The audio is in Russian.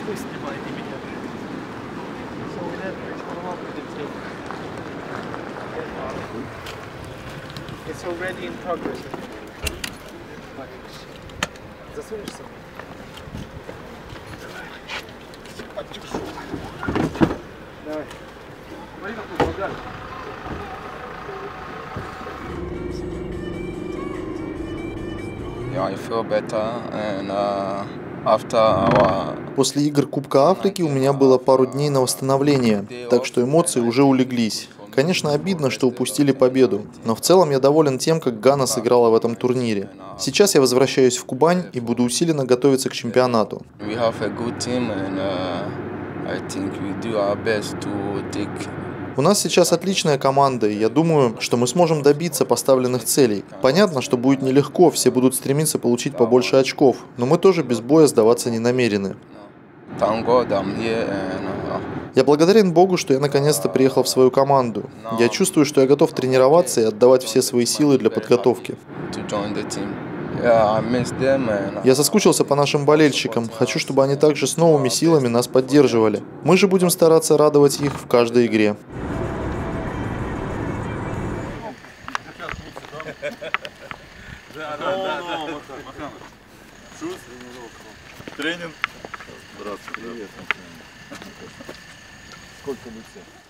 Вы снимаете меня. So that is how to take. It's already in progress. Засунешься? Давай. Смотри, какой багаж. Yeah, I feel better and after our После игр Кубка Африки у меня было пару дней на восстановление, так что эмоции уже улеглись. Конечно, обидно, что упустили победу, но в целом я доволен тем, как Гана сыграла в этом турнире. Сейчас я возвращаюсь в Кубань и буду усиленно готовиться к чемпионату. we have a good team and I think we do our best to take. У нас сейчас отличная команда, и я думаю, что мы сможем добиться поставленных целей. Понятно, что будет нелегко, все будут стремиться получить побольше очков, но мы тоже без боя сдаваться не намерены. Thank God I'm here and Я благодарен Богу, что я наконец-то приехал в свою команду. Я чувствую, что я готов тренироваться и отдавать все свои силы для подготовки. to join the team. Yeah, I miss them and Я соскучился по нашим болельщикам. Хочу, чтобы они также с новыми силами нас поддерживали. Мы же будем стараться радовать их в каждой игре. Тренинг. Здравствуйте. Привет. Сколько лицей?